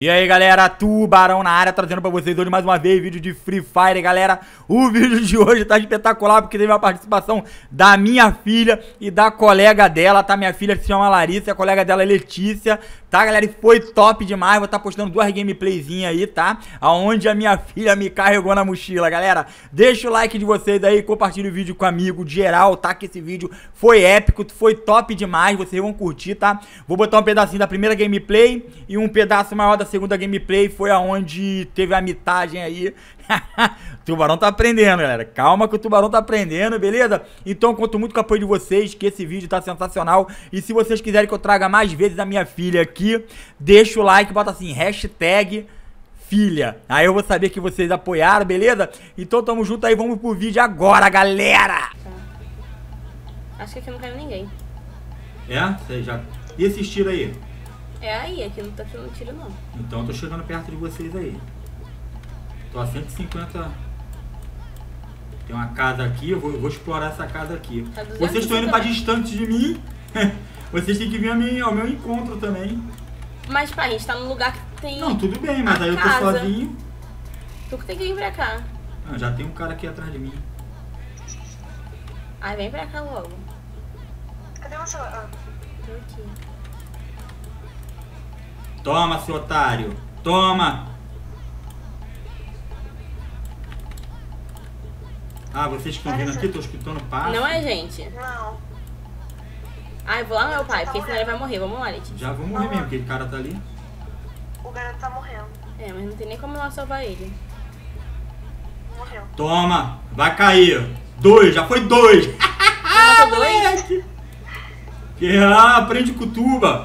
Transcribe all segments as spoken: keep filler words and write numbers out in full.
E aí galera, Tubarão na área, trazendo pra vocês hoje mais uma vez vídeo de Free Fire, galera. O vídeo de hoje tá espetacular porque teve a participação da minha filha e da colega dela, tá? Minha filha se chama Larissa e a colega dela é Letícia, tá galera? E foi top demais, vou estar tá postando duas gameplayzinhas aí, tá? Aonde a minha filha me carregou na mochila, galera. Deixa o like de vocês aí, compartilha o vídeo com amigo geral, tá? Que esse vídeo foi épico, foi top demais, vocês vão curtir, tá? Vou botar um pedacinho da primeira gameplay e um pedaço maior da segunda gameplay, foi aonde teve a mitagem aí. O Tubarão tá aprendendo, galera. Calma que o Tubarão tá aprendendo, beleza? Então conto muito com o apoio de vocês, que esse vídeo tá sensacional. E se vocês quiserem que eu traga mais vezes a minha filha aqui, deixa o like, bota assim, hashtag filha. Aí eu vou saber que vocês apoiaram, beleza? Então tamo junto aí, vamos pro vídeo agora, galera! Tá. Acho que aqui não caiu ninguém. É? Você já... E esse tiro aí? É aí, aqui não tá tirando tiro não. Então eu tô chegando perto de vocês aí. Tô a cento e cinquenta. Tem uma casa aqui, eu vou, eu vou explorar essa casa aqui. Tá vocês estão indo pra distante de mim. Vocês têm que vir ao meu, ao meu encontro também. Mas pá, a gente tá num lugar que tem. Não, tudo bem, mas aí eu tô casa. sozinho. Tu que tem que vir pra cá. Ah, já tem um cara aqui atrás de mim. Ai, vem pra cá logo. Cadê o celular? Tô aqui. Toma, seu otário. Toma. Ah, vocês que estão vindo aqui, tô escutando passo. Não é, gente? Não. Ai, vou lá no meu pai, porque senão ele vai morrer. Vamos lá, Letícia. Já vou morrer mesmo, aquele cara tá ali. O garoto tá morrendo. É, mas não tem nem como nós salvar ele. Morreu. Toma, vai cair. Dois, já foi dois. Já matou dois? Que, ah, aprende com o tuba.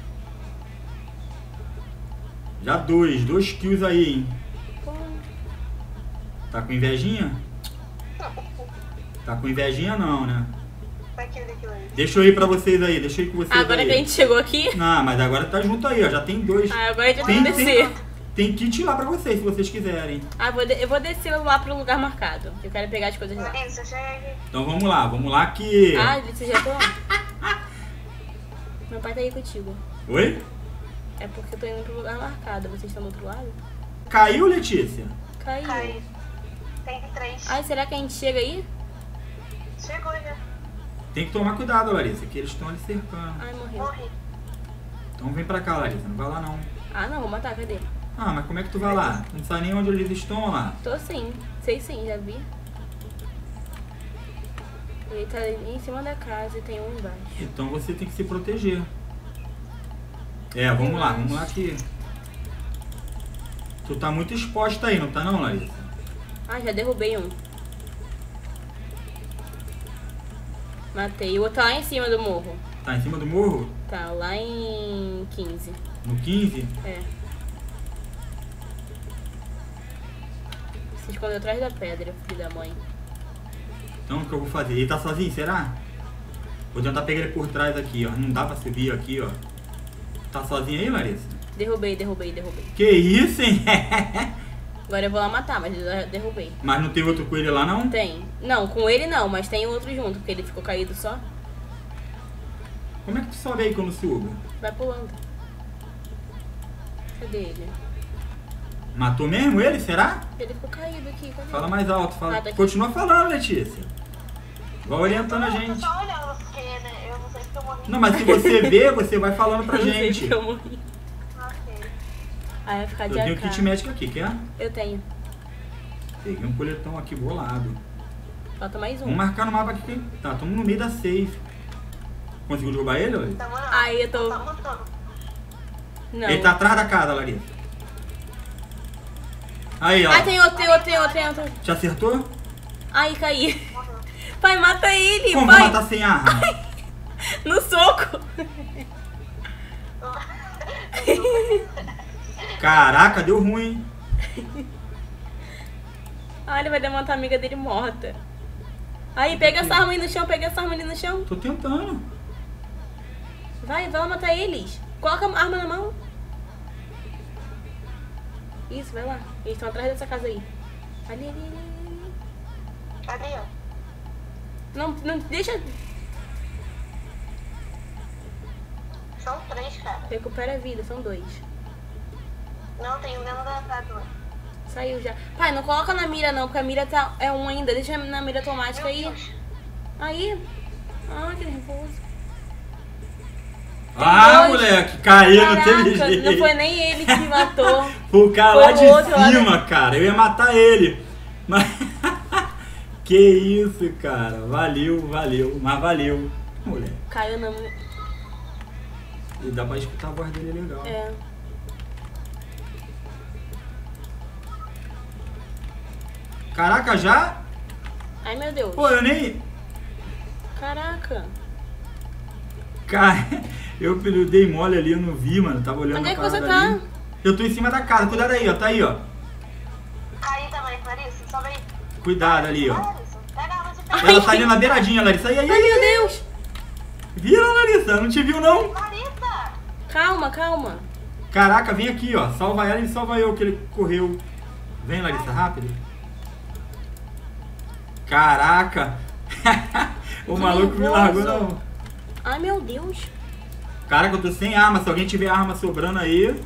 Já dois, dois kills aí, hein. Pô. Tá com invejinha? Tá com invejinha não, né? Daquele, daquele ali. Deixa eu ir pra vocês aí, deixa eu ir com vocês Agora aí. que a gente chegou aqui. Não, mas agora tá junto aí, ó, já tem dois. Ah, agora a gente tem, vai descer. tem, tem kit lá pra vocês, se vocês quiserem. Ah, vou de eu vou descer lá pro lugar marcado. Eu quero pegar as coisas lá. Larissa, chega. Então vamos lá, vamos lá que... Ah, você já tô lá. Meu pai tá aí contigo. Oi? É porque eu tô indo pro lugar marcado. Vocês estão do outro lado? Caiu, Letícia? Caiu. Cai. Tem três. Ai, será que a gente chega aí? Chegou já. Tem que tomar cuidado, Larissa, que eles estão ali cercando. Ai, morreu. Morri. Então vem pra cá, Larissa, não vai lá não. Ah, não, vou matar, cadê? Ah, mas como é que tu vai lá? Tu não sabe nem onde eles estão lá. Tô sim, sei sim, já vi. Ele tá ali em cima da casa e tem um embaixo. Então você tem que se proteger. É, vamos lá, vamos lá que... Tu tá muito exposta aí, não tá não, Larissa? Ah, já derrubei um. Matei. O outro tá lá em cima do morro. Tá em cima do morro? Tá lá em quinze. No quinze? É. Se escondeu atrás da pedra, filho da mãe. Então o que eu vou fazer? Ele tá sozinho, será? Vou tentar pegar ele por trás aqui, ó. Não dá pra subir aqui, ó. Tá sozinho aí, Larissa? Derrubei, derrubei, derrubei. Que isso, hein? Agora eu vou lá matar, mas eu já derrubei. Mas não tem outro coelho lá, não? Tem. Não, com ele não, mas tem outro junto, porque ele ficou caído só. Como é que tu sobe aí quando subo? Vai pulando. Cadê ele? Matou mesmo ele, será? Ele ficou caído aqui, cadê? Fala mais alto, fala. Ah, tá aqui. Continua falando, Letícia. Vai orientando a Não, gente. tô só olhando, porque né, eu não sei se eu morri. Não, mas se você vê, você vai falando pra Eu não sei gente. se eu morri. Ok. Aí vai ficar Eu de tenho A K. kit médico aqui, quer? Eu tenho. Peguei um coletão aqui bolado. Falta mais um. Vamos marcar no mapa aqui. Tá, estamos no meio da safe. Conseguiu derrubar ele, Larissa? Tá morando. Aí eu tô... Tá montando. Não. Ele tá atrás da casa, Larissa. Aí, ó. Ah, tem outro, tem outro, tem outro, tem outro. Já acertou? Ai, caí. Morreu. Pai, mata ele, Como pai. vai matar sem arma? No soco. Caraca, deu ruim. Ah, ele vai levantar a amiga dele morta. Aí, pega essa arma aí no chão, pega essa arma ali no chão. Tô tentando. Vai, vai lá matar eles. Coloca a arma na mão. Isso, vai lá. Eles estão atrás dessa casa aí. Ali, ali, ali, ali. Ali, ó. Não, não, deixa... São três, cara. Recupera a vida, são dois. Não, tem um dentro da casa. Saiu já. Pai, não coloca na mira não, porque a mira tá, é um ainda. Deixa na mira automática aí. Aí. Ah, que nervoso. Ah, dois. moleque, caiu, não teve Caraca, jeito. não foi nem ele que me matou. Foi o cara Foi lá o de outro lá cima, cara. Eu ia matar ele. Mas. Que isso, cara. Valeu, valeu. Mas valeu, moleque. Caiu na... E dá pra escutar a voz dele legal. É. Caraca, já? Ai, meu Deus. Pô, eu nem... Caraca. Cara, eu dei mole ali, eu não vi, mano. Tava olhando Onde é a que você parada tá? ali. Eu tô em cima da casa. Cuidado aí, ó. Tá aí, ó. Aí também, Larissa, sobe aí. Cuidado ali, ó. Larissa, pega a arma de pé. Ela tá ali na beiradinha, Larissa. Aí, aí, Ai, aí. meu Deus. Vira, Larissa. Não te viu, não? Larissa! Calma, calma. Caraca, vem aqui, ó. Salva ela e salva eu, que ele correu. Vem, Larissa, rápido. Caraca. O Que maluco me nervoso. largou, não. Ai, meu Deus. Caraca, eu tô sem arma. Se alguém tiver arma sobrando aí...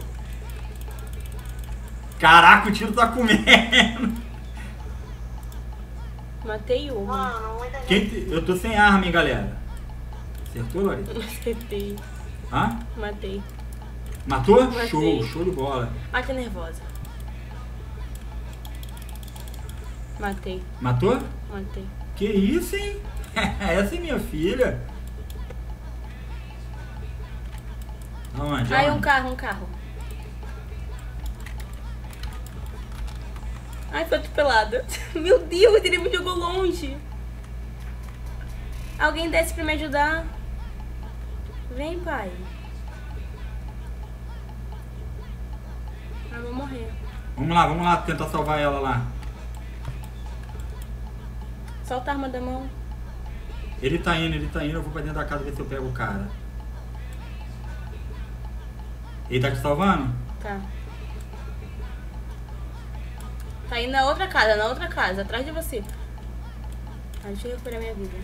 Caraca, o tiro tá comendo. Matei uma. Mano, muita gente. Quem te- Eu tô sem arma, hein, galera. Acertou, Larissa? Matei. Hã? Matei. Matou? Matei. Show, show de bola. Ai, que nervosa. Matei. Matou? Matei. Que isso, hein? Essa é minha filha. Aonde? Ai, um Aonde? carro, um carro. Ai, foi atropelada. Meu Deus, ele me jogou longe. Alguém desce pra me ajudar. Vem, pai. Eu vou morrer. Vamos lá, vamos lá tentar salvar ela lá. Solta a arma da mão. Ele tá indo, ele tá indo. Eu vou pra dentro da casa ver se eu pego o cara. Ele tá te salvando? Tá. Tá indo na outra casa, na outra casa, atrás de você. Ah, deixa eu recuperar minha vida.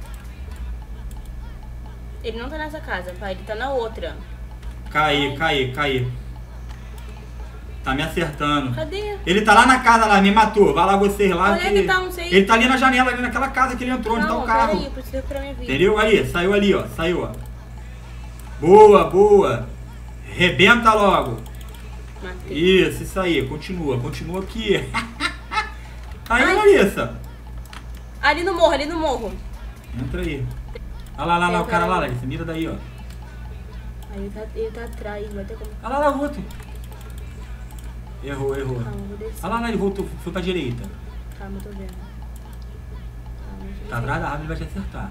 Ele não tá nessa casa, pai. Ele tá na outra. Caí, caí, caí. Tá me acertando. Cadê? Ele tá lá na casa lá, me matou. Vai lá vocês lá. Onde é que tá? Não sei. Ele tá ali na janela, ali naquela casa que ele entrou, onde tá Não, o carro. peraí, eu preciso recuperar minha vida. Entendeu? Ali, saiu ali, ó. Saiu, ó. Boa, boa. Rebenta logo. Matei. Isso, isso aí. Continua, continua aqui. Aí, Ai. Larissa. Ali no morro, ali no morro. Entra aí. Olha lá, lá, lá, o cara lá, Larissa. Mira daí, ó. Aí ele tá, ele tá atrás, vai ter como. Olha lá, lá, o outro. Errou, errou. Calma, vou descer. Olha lá, lá, ele voltou, foi pra direita. Calma, eu tô vendo. Calma, deixa eu Tá ver. atrás da árvore, ele vai te acertar.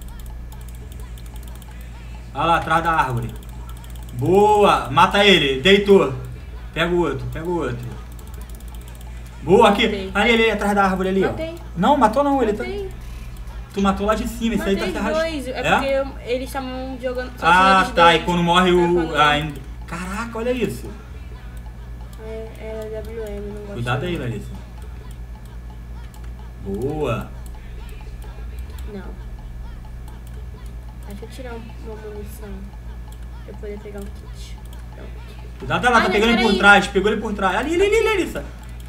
Olha lá, atrás da árvore. Boa! Mata ele, deitou. Pega o outro, pega o outro. Boa, aqui. Matei. Ali, ali, atrás da árvore ali, Matei. ó. Não, matou não, ele tá... Matei. Tu matou lá de cima, esse aí tá Matei se os arrastando. dois. É, porque eu- eles estavam jogando. só Ah, tinha tá. eles E quando dois. morre É, o... quando- ah, em- Caraca, olha isso. É, é W M, não gosto. Cuidado aí, não. Larissa. Boa. Não. Deixa eu tirar um- uma munição. Pra eu poder pegar um kit. Pronto. Cuidado, olha lá, Ai, tá não, pegando ele por peraí. trás. Pegou ele por trás. Ali, ali, ali, Larissa.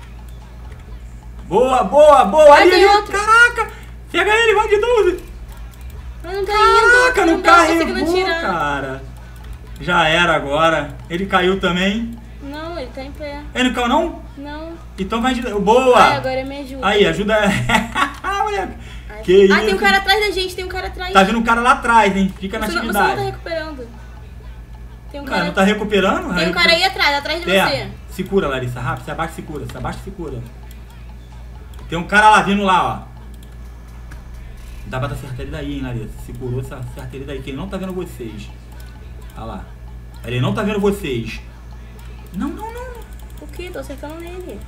Boa, boa, boa. Ai, Ali, tem ali. outro. Caraca. Pega ele, vai de doze. Mas não tá Caraca, indo. não Não tá conseguindo carregou, tirar. cara. Já era agora. Ele caiu também. Não, ele tá em pé. Ele não caiu, não? Não. Então vai de... Boa. Ai, agora me ajuda. Aí, ajuda. Ah, moleque. Ai, Que isso. Ai, tem um cara atrás da gente, tem um cara atrás. Tá vindo um cara lá atrás, hein? Fica na Você não, você não tá atividade. recuperando. Tem um Cara, cara, não tá recuperando? tem um cara aí atrás, atrás de É, você. se cura, Larissa, rápido, se abaixa e se cura, se abaixa e se cura. Tem um cara lá vindo lá, ó. Dá pra acertar ele daí, hein, Larissa. Se curou, se acerta ele daí, que ele não tá vendo vocês. Olha lá. Ele não tá vendo vocês. Não, não, não. O que? Tô acertando nele.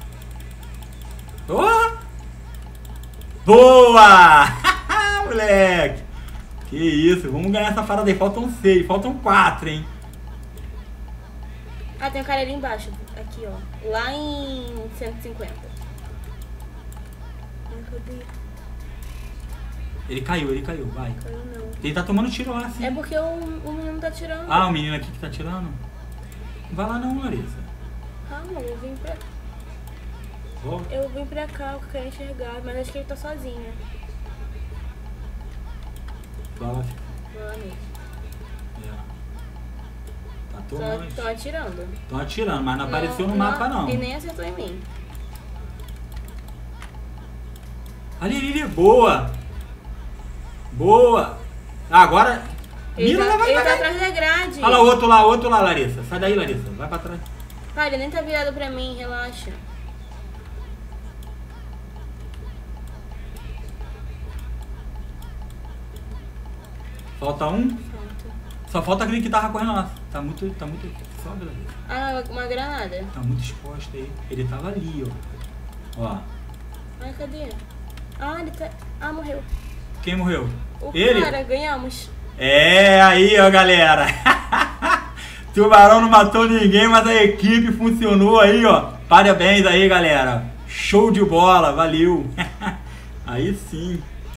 Oh! Boa! Moleque! Que isso, vamos ganhar essa parada aí. Faltam seis, faltam quatro, hein? Ah, tem um cara ali embaixo. Aqui, ó. Lá em cento e cinquenta. Ai, cadê? Ele caiu, ele caiu, vai. Caiu não. Ele tá tomando tiro lá, sim. É porque o, o menino tá tirando. Ah, o menino aqui que tá tirando? Não vai lá não, Larissa. Calma, eu vim pra... Ó, Eu vim pra cá, eu quero enxergar, mas acho que ele tá sozinho. vai lá, Vai lá mesmo. é. Tá Tô, tomando. tô atirando. Estão atirando, mas não apareceu no mapa, não. E nem acertou em mim. Ali, ali, ali, boa! Boa! Ah, agora... Ele, Mira, tá, vai, ele vai, tá vai. atrás da grade. Olha lá, o outro lá, o outro lá, Larissa. Sai daí, Larissa. Vai pra trás. Pai, ele nem tá virado pra mim, relaxa. Falta um. Pronto. Só falta aquele que tava correndo lá. Tá muito... Tá muito... Sobe, Larissa. Ah, uma granada. Tá muito exposto aí. Ele tava ali, ó. Ó. Ai, cadê? Ah, ele tá... Ah, morreu. Quem morreu? O Ele? cara, ganhamos. É, aí, ó, galera. Tubarão não matou ninguém, mas a equipe funcionou aí, ó. Parabéns aí, galera. Show de bola, valeu. Aí sim.